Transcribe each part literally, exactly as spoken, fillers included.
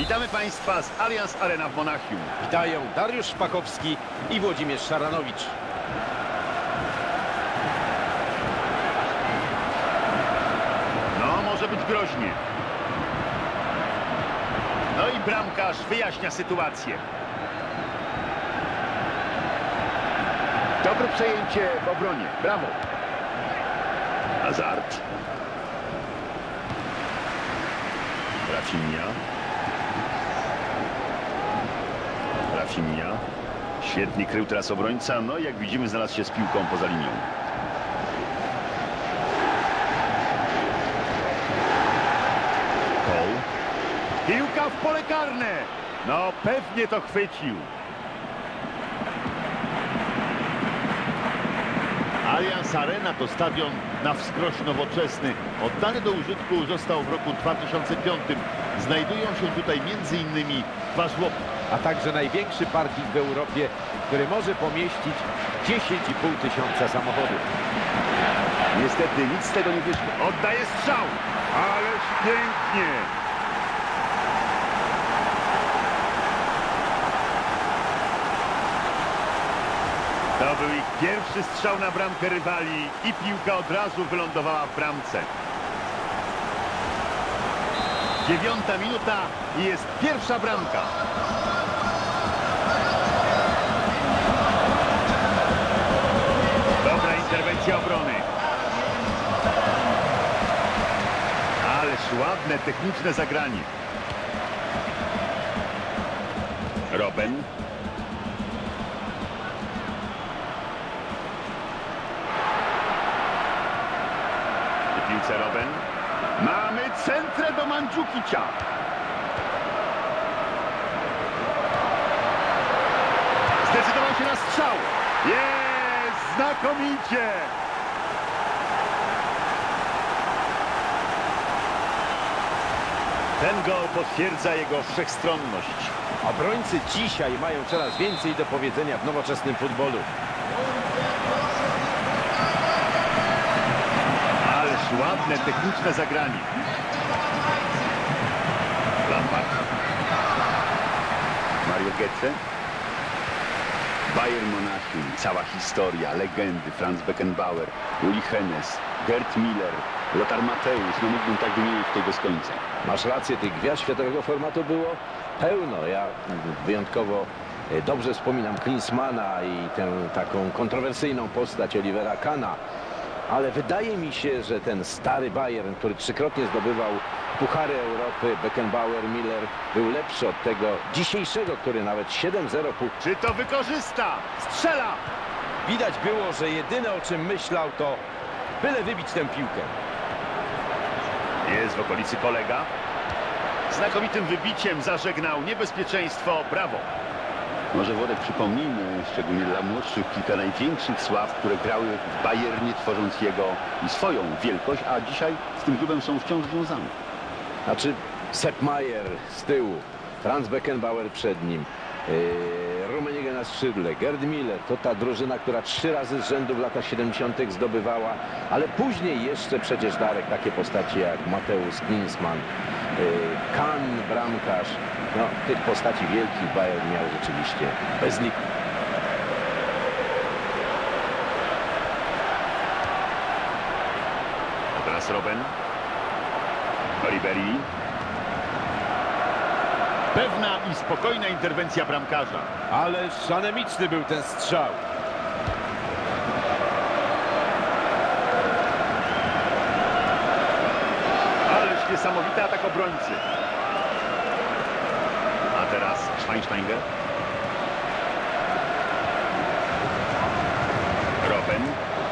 Witamy Państwa z Allianz Arena w Monachium. Witają Dariusz Szpakowski i Włodzimierz Szaranowicz. No, może być groźnie. No i bramkarz wyjaśnia sytuację. Dobre przejęcie w obronie. Brawo. Hazard. Rafinha. Rafinha. Świetnie krył teraz obrońca. No i jak widzimy, znalazł się z piłką poza linią. Cole. Piłka w pole karne. No pewnie to chwycił. Allianz Arena to stadion na wskroś nowoczesny. Oddany do użytku został w roku dwa tysiące piątym. Znajdują się tutaj między innymi dwa żłobki. A także największy parking w Europie, który może pomieścić dziesięć i pół tysiąca samochodów. Niestety nic z tego nie wyszło. Oddaje strzał. Ależ pięknie. To był ich pierwszy strzał na bramkę rywali i piłka od razu wylądowała w bramce. Dziewiąta minuta i jest pierwsza bramka. Dobra interwencja obrony. Ależ ładne, techniczne zagranie. Robben. Piłce Robben. Mamy centrę do Mandzukicia. Zdecydował się na strzał. Jest! Znakomicie! Ten gol potwierdza jego wszechstronność. Obrońcy dzisiaj mają coraz więcej do powiedzenia w nowoczesnym futbolu. Ładne, techniczne zagranie. Lampard. Mario Götze. Bayern Monachium. Cała historia, legendy. Franz Beckenbauer, Uli Hoeneß, Gerd Müller, Lothar Matthäus. No mógłbym tak wymienić tutaj bez końca. Masz rację, tych gwiazd światowego formatu było pełno. Ja wyjątkowo dobrze wspominam Klinsmana i tę taką kontrowersyjną postać Olivera Kahna. Ale wydaje mi się, że ten stary Bayern, który trzykrotnie zdobywał puchary Europy, Beckenbauer, Müller, był lepszy od tego dzisiejszego, który nawet siedem zero. Czy to wykorzysta? Strzela! Widać było, że jedyne o czym myślał to byle wybić tę piłkę. Jest w okolicy kolega. Znakomitym wybiciem zażegnał niebezpieczeństwo. Brawo! Może Włodek przypomnijmy, szczególnie dla młodszych, kilka największych sław, które grały w Bayernie, tworząc jego i swoją wielkość, a dzisiaj z tym klubem są wciąż związane. Znaczy Sepp Maier z tyłu, Franz Beckenbauer przed nim, yy, Rummenigge na skrzydle, Gerd Müller, to ta drużyna, która trzy razy z rzędu w latach siedemdziesiątych zdobywała, ale później jeszcze przecież Darek, takie postaci jak Matthäus, Klinsmann, yy, Kahn, bramkarz. No, tych postaci wielkich Bayern miał rzeczywiście bez liku. A teraz Robben. Ribery. Pewna i spokojna interwencja bramkarza. Ale szanemiczny był ten strzał. Ależ niesamowity atak obrońcy. A teraz Schweinsteiger. Robben.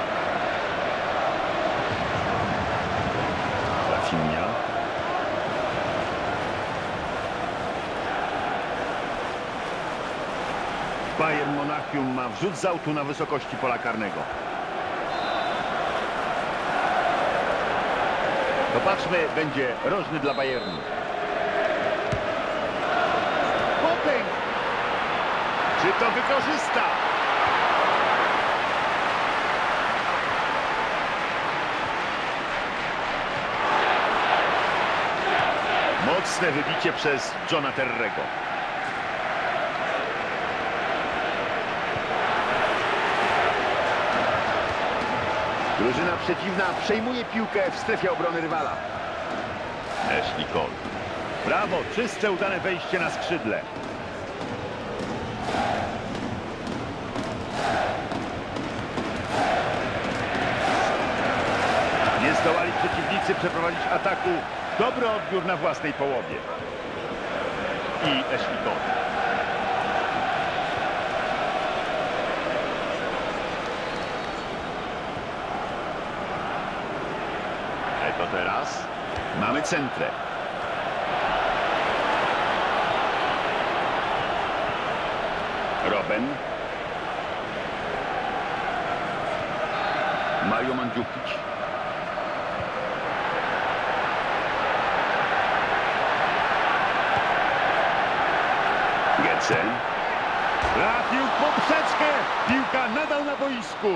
Rafinha. Bayern Monachium ma wrzut z autu na wysokości pola karnego. Popatrzmy, będzie rożny dla Bayernu. Czy to wykorzysta? Mocne wybicie przez Johna Terrego. Drużyna przeciwna przejmuje piłkę w strefie obrony rywala. Ashley Cole. Brawo, czyste, udane wejście na skrzydle. Nie zdołali przeciwnicy przeprowadzić ataku. Dobry odbiór na własnej połowie. I Ashley Cole. To teraz mamy centrę. Robben. Mario Mandzukic. Getze. Trafił w poprzeczkę. Piłka nadal na boisku.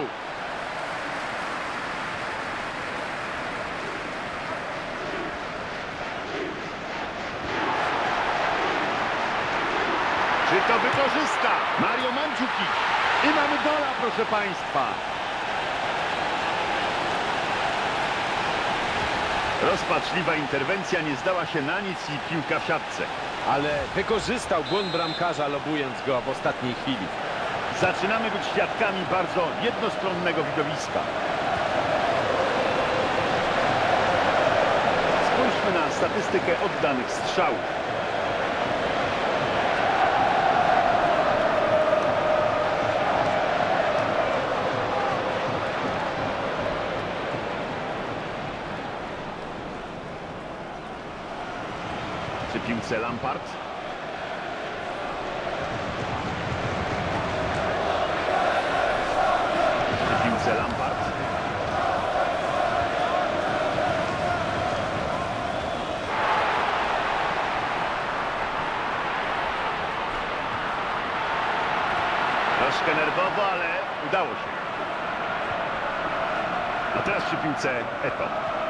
Czy to wykorzysta Mario Mandzukic? I mamy gola, proszę Państwa. Rozpaczliwa interwencja nie zdała się na nic i piłka w siatce. Ale wykorzystał błąd bramkarza, lobując go w ostatniej chwili. Zaczynamy być świadkami bardzo jednostronnego widowiska. Spójrzmy na statystykę oddanych strzałów. Przy piłce Lampard. Przy piłce Lampard. Troszkę nerwowo, ale udało się. A teraz przy piłce Eto.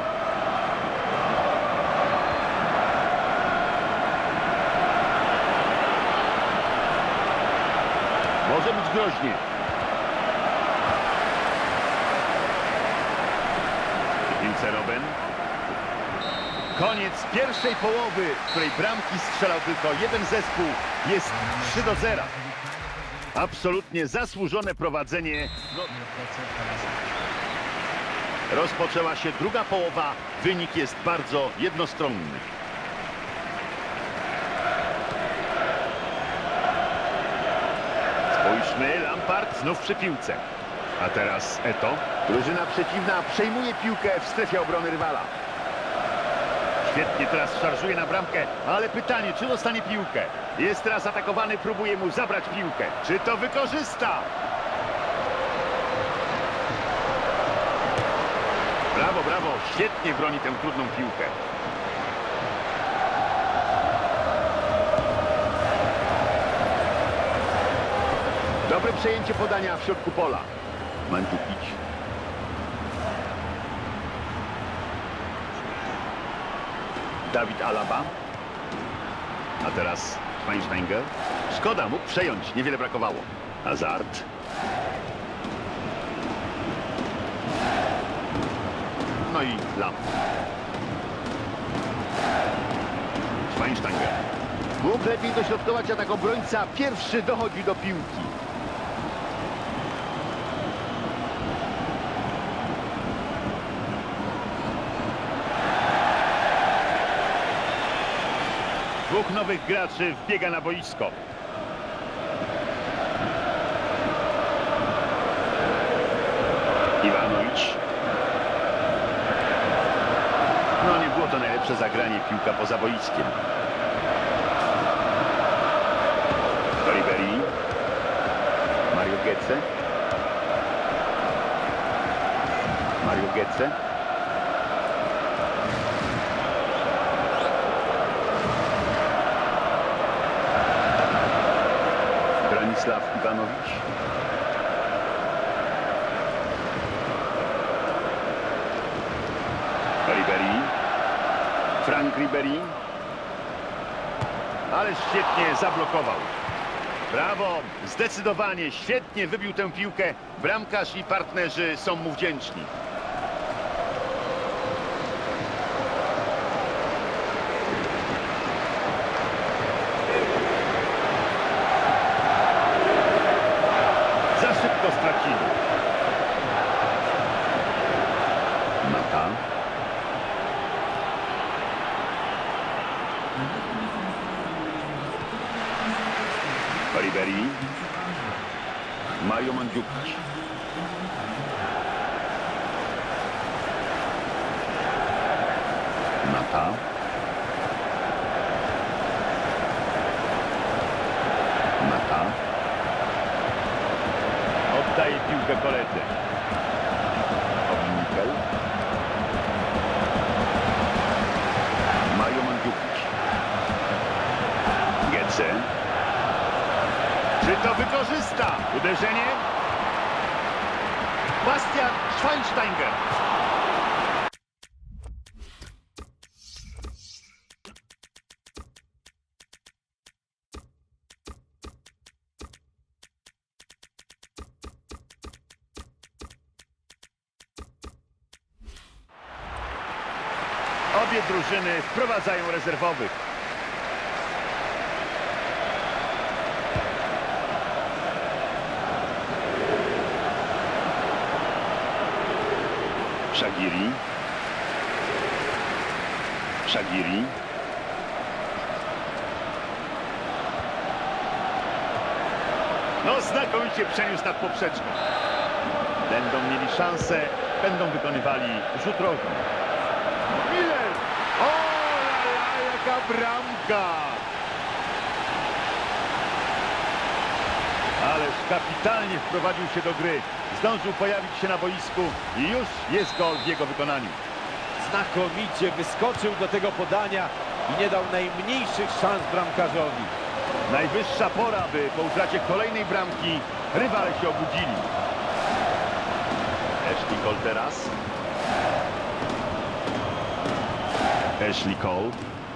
Może być groźnie. Przy piłce Robben. Koniec pierwszej połowy, w której bramki strzelał tylko jeden zespół. Jest trzy do zera. Absolutnie zasłużone prowadzenie. No... Rozpoczęła się druga połowa. Wynik jest bardzo jednostronny. Spójrzmy, Lampard znów przy piłce. A teraz Eto. Drużyna przeciwna przejmuje piłkę w strefie obrony rywala. Świetnie teraz szarżuje na bramkę, ale pytanie, czy dostanie piłkę? Jest teraz atakowany, próbuje mu zabrać piłkę. Czy to wykorzysta? Brawo, brawo, świetnie broni tę trudną piłkę. Dobre przejęcie podania w środku pola. Mandzukic. David Alaba. A teraz Schweinsteiger. Szkoda, mógł przejąć, niewiele brakowało. Hazard. No i Lam. Schweinsteiger. Mógł lepiej dośrodkować atak obrońca. Pierwszy dochodzi do piłki. Dwóch nowych graczy wbiega na boisko. Iwanowicz. No nie było to najlepsze zagranie, piłka poza boiskiem. Ribery. Mario Getze. Mario Getze. Stanisław Iwanowicz. Ribery. Frank Ribery. ale świetnie zablokował. Brawo, zdecydowanie, świetnie wybił tę piłkę. Bramkarz i partnerzy są mu wdzięczni. Za szybko stracili. Mata. Ribery. Mario Mandzukic. Mata. Mata. Oddaje piłkę koledze. Obnikel. Mario Mandzukic. Gece. Czy to wykorzysta? Uderzenie. Bastian Schweinsteiger. Obie drużyny wprowadzają rezerwowych. Shaqiri. Shaqiri. No znakomicie przeniósł nad poprzeczkę. Będą mieli szansę, będą wykonywali rzut rożny. Miller! O, la, la, jaka bramka! Ależ kapitalnie wprowadził się do gry. Zdążył pojawić się na boisku i już jest gol w jego wykonaniu. Znakomicie wyskoczył do tego podania i nie dał najmniejszych szans bramkarzowi. Najwyższa pora, by po utracie kolejnej bramki rywale się obudzili. Ashley Cole teraz. Ashley Cole.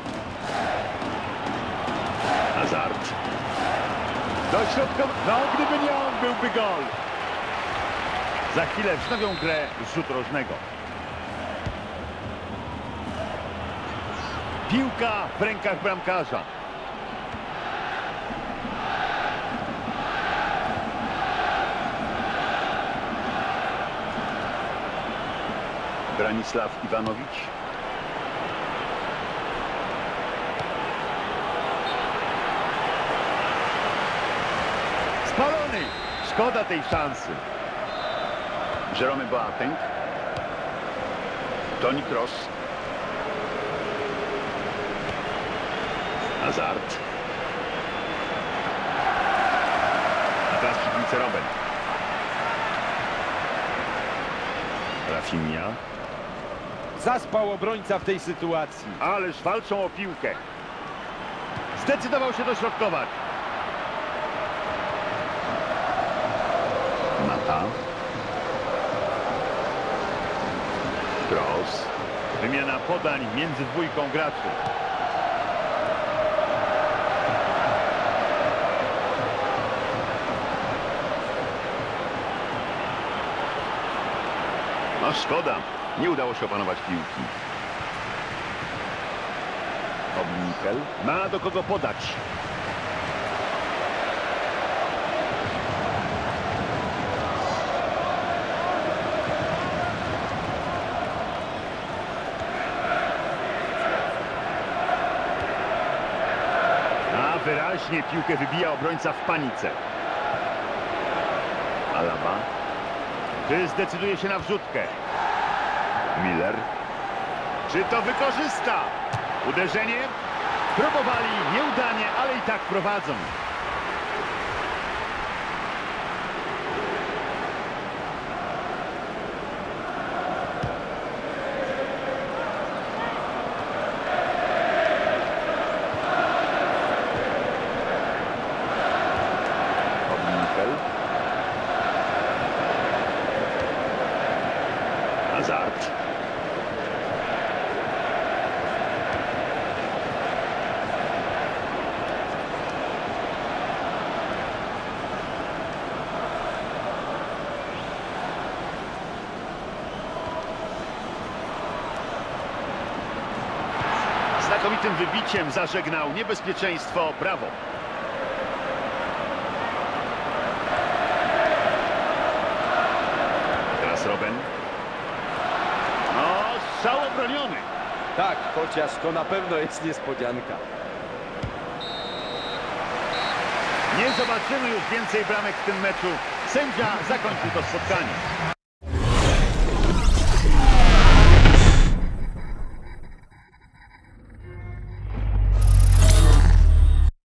Hazard. Do środka. No, gdyby nie on, byłby gol. Za chwilę wznowią grę z rzutu rożnego. Piłka w rękach bramkarza. Branisław Iwanowicz. Spalony! Szkoda tej szansy. Jerome Boateng. Toni Kroos. Hazard. A teraz przy piłce Robben. Rafinha. Zaspał obrońca w tej sytuacji. Ależ walczą o piłkę. Zdecydował się dośrodkować. Mata. Kroos. Wymiana podań między dwójką graczy. No szkoda. Nie udało się opanować piłki. Obnikel. Ma do kogo podać. A wyraźnie piłkę wybija obrońca w panice. Alaba. Czy zdecyduje się na wrzutkę? Miller. Czy to wykorzysta? Uderzenie. Próbowali nieudanie, ale i tak prowadzą. Obnikel. Hazard. Znakomitym wybiciem zażegnał niebezpieczeństwo. Brawo. Teraz Robben. No, strzał obroniony. Tak, chociaż to na pewno jest niespodzianka. Nie zobaczymy już więcej bramek w tym meczu. Sędzia zakończył to spotkanie.